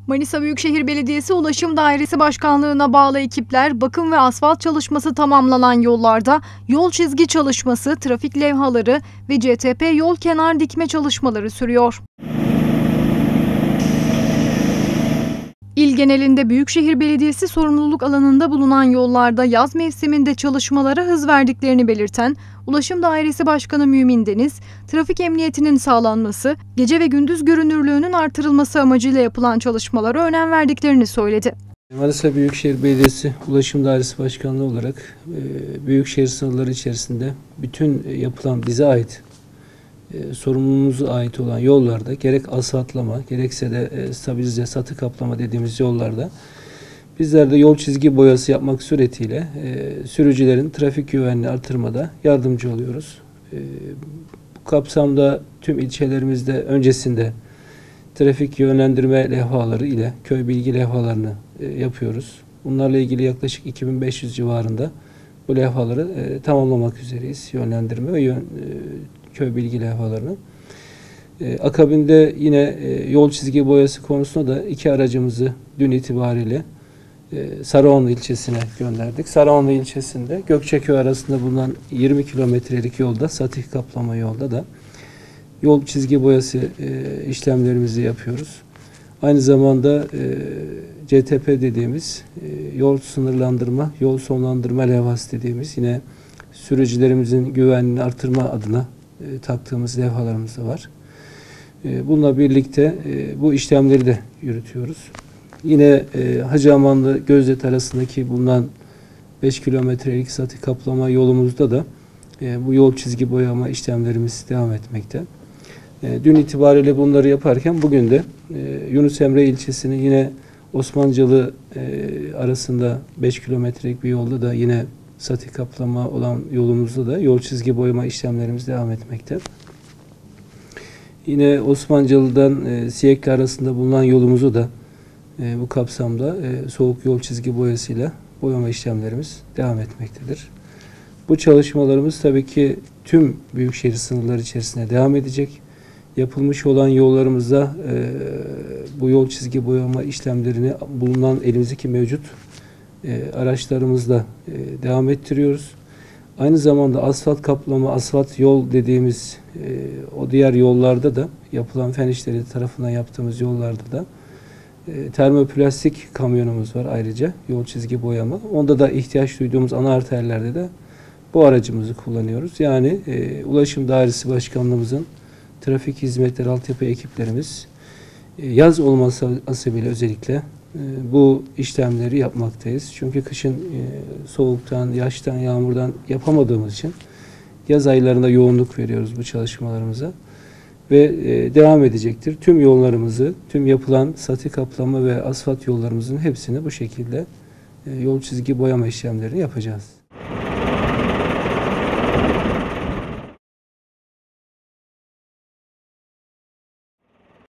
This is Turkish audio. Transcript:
Manisa Büyükşehir Belediyesi Ulaşım Dairesi Başkanlığı'na bağlı ekipler bakım ve asfalt çalışması tamamlanan yollarda yol çizgi çalışması, trafik levhaları ve CTP yol kenar dikme çalışmaları sürüyor. İl genelinde Büyükşehir Belediyesi sorumluluk alanında bulunan yollarda yaz mevsiminde çalışmalara hız verdiklerini belirten Ulaşım Dairesi Başkanı Mümin Deniz, trafik emniyetinin sağlanması, gece ve gündüz görünürlüğünün artırılması amacıyla yapılan çalışmalara önem verdiklerini söyledi. Manisa Büyükşehir Belediyesi Ulaşım Dairesi Başkanlığı olarak Büyükşehir sınırları içerisinde bütün yapılan bize ait sorumluluğumuza ait olan yollarda gerek asfaltlama gerekse de stabilize satı kaplama dediğimiz yollarda bizler de yol çizgi boyası yapmak suretiyle sürücülerin trafik güvenliğini artırmada yardımcı oluyoruz. Bu kapsamda tüm ilçelerimizde öncesinde trafik yönlendirme levhaları ile köy bilgi levhalarını yapıyoruz. Bunlarla ilgili yaklaşık 2500 civarında bu levhaları tamamlamak üzereyiz. Yönlendirme ve köy bilgi levhalarını. Akabinde yine yol çizgi boyası konusunda da iki aracımızı dün itibariyle Sarıonlu ilçesine gönderdik. Sarıonlu ilçesinde Gökçeköy arasında bulunan 20 kilometrelik yolda, satih kaplama yolda da yol çizgi boyası işlemlerimizi yapıyoruz. Aynı zamanda CTP dediğimiz yol sınırlandırma, yol sonlandırma levhası dediğimiz yine sürücülerimizin güvenliğini artırma adına taktığımız levhalarımız da var. Bununla birlikte bu işlemleri de yürütüyoruz. Yine Hacıamanlı Gözdet arasındaki bulunan 5 kilometrelik satih kaplama yolumuzda da bu yol çizgi boyama işlemlerimiz devam etmekte. Dün itibariyle bunları yaparken bugün de Yunus Emre ilçesinin yine Osmancalı arasında 5 kilometrelik bir yolda da yine satih kaplama olan yolumuzda da yol çizgi boyama işlemlerimiz devam etmekte. Yine Osmancalı'dan Siyekli arasında bulunan yolumuzu da bu kapsamda soğuk yol çizgi boyasıyla boyama işlemlerimiz devam etmektedir. Bu çalışmalarımız tabii ki tüm büyükşehir sınırları içerisinde devam edecek. Yapılmış olan yollarımızda bu yol çizgi boyama işlemlerini bulunan elimizdeki mevcut araçlarımızla devam ettiriyoruz. Aynı zamanda asfalt kaplama, asfalt yol dediğimiz o diğer yollarda da yapılan fen işleri tarafından yaptığımız yollarda da termoplastik kamyonumuz var ayrıca yol çizgi boyama. Onda da ihtiyaç duyduğumuz ana arterlerde de bu aracımızı kullanıyoruz. Yani Ulaşım Dairesi Başkanlığımızın trafik hizmetleri altyapı ekiplerimiz yaz olması hasebiyle özellikle bu işlemleri yapmaktayız. Çünkü kışın soğuktan, yağıştan, yağmurdan yapamadığımız için yaz aylarında yoğunluk veriyoruz bu çalışmalarımıza. Ve devam edecektir. Tüm yollarımızı, tüm yapılan satih kaplama ve asfalt yollarımızın hepsini bu şekilde yol çizgi boyama işlemlerini yapacağız.